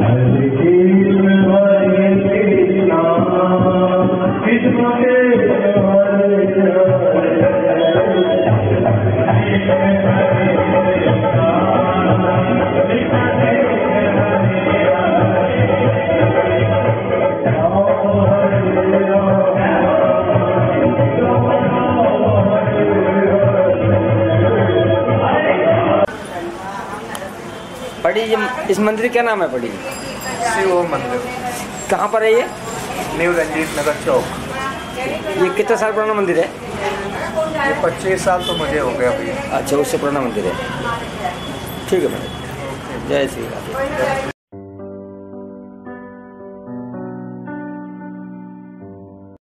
बड़ी इस मंदिर क्या नाम है बड़ी? शिव मंदिर। कहाँ पर है ये? न्यू रंजीत नगर चौक। ये कितना साल पुराना मंदिर है? ये 25 साल तो मुझे हो गया भैया। अच्छा, उससे पुराना मंदिर है। ठीक है भाई, जय श्री राम।